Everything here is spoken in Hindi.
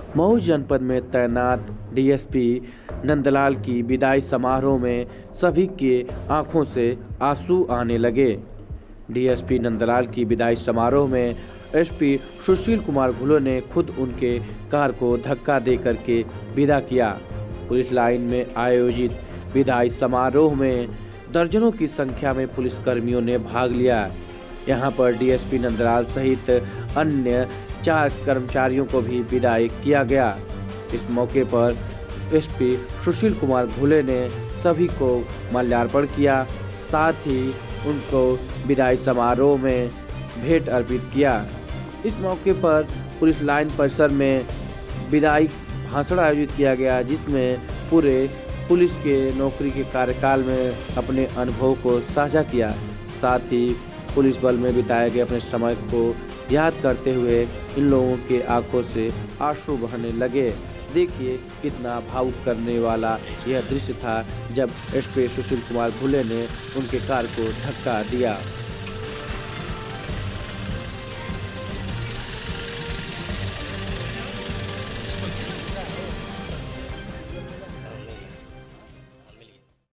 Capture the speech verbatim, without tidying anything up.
मऊ जनपद में तैनात डीएसपी नंदलाल की विदाई समारोह में सभी के आंखों से आंसू आने लगे। डीएसपी नंदलाल की विदाई समारोह में एसपी सुशील कुमार घुलो ने खुद उनके कार को धक्का देकर के विदा किया। पुलिस लाइन में आयोजित विदाई समारोह में दर्जनों की संख्या में पुलिसकर्मियों ने भाग लिया। यहां पर डीएसपी नंदलाल सहित अन्य चार कर्मचारियों को भी विदाई किया गया। इस मौके पर एसपी सुशील कुमार घुले ने सभी को माल्यार्पण किया, साथ ही उनको विदाई समारोह में भेंट अर्पित किया। इस मौके पर पुलिस लाइन परिसर में विदाई भाषण आयोजित किया गया, जिसमें पूरे पुलिस के नौकरी के कार्यकाल में अपने अनुभव को साझा किया। साथ ही पुलिस बल में बिताए गए अपने समय को याद करते हुए इन लोगों के आंखों से आंसू बहने लगे। देखिए कितना भावुक करने वाला यह दृश्य था जब एसपी सुशील कुमार घुले ने उनके कार को धक्का दिया।